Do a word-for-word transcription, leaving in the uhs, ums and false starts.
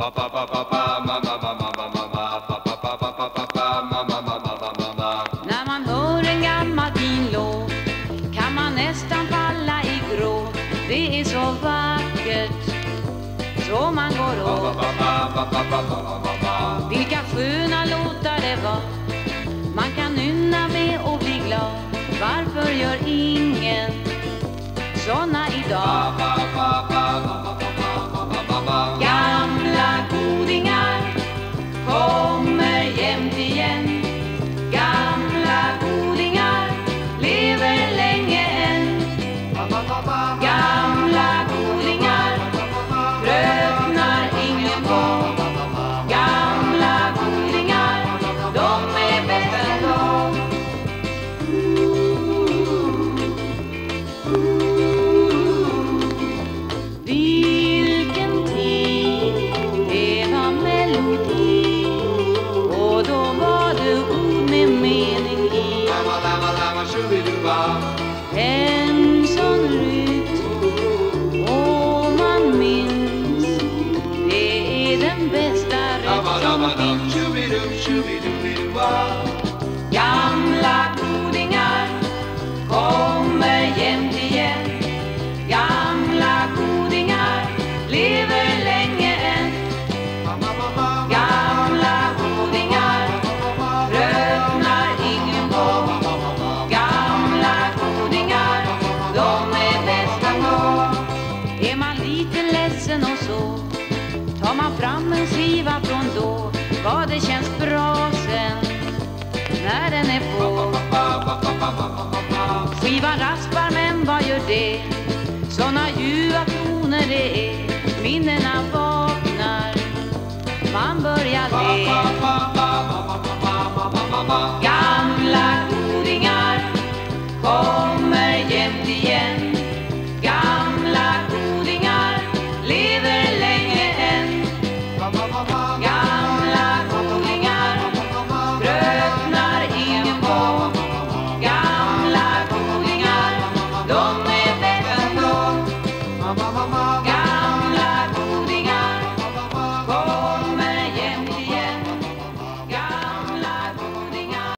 När man hör en gammal fin låt kan man nästan falla i gråt. Det är så vackert så man går åt. Vilka sköna låtar det var, man kan nynna med och bli glad. Varför gör ingen såna idag? Gamla godingar kommer jämt igen. Gamla godingar lever länge än. Gamla godingar tröttnar ingen på. Gamla godingar, de är bäst ändå. Vilken tid, det var melodi, och då var det ord med mening i. En sån rytm, och man minns, det är den bästa rätt som finns. Gamla godingar kommer jämt igen. Gamla godingar lever länge än. Gamla godingar tröttnar ingen på. Gamla godingar, de är bäst ändå. Är man lite ledsen och så tar man fram en skiva från då. Vad det känns bra sen när den är på. Skivan raspar, men vad gör det? Såna ljuva toner det är. Minnena vaknar, man börjar le.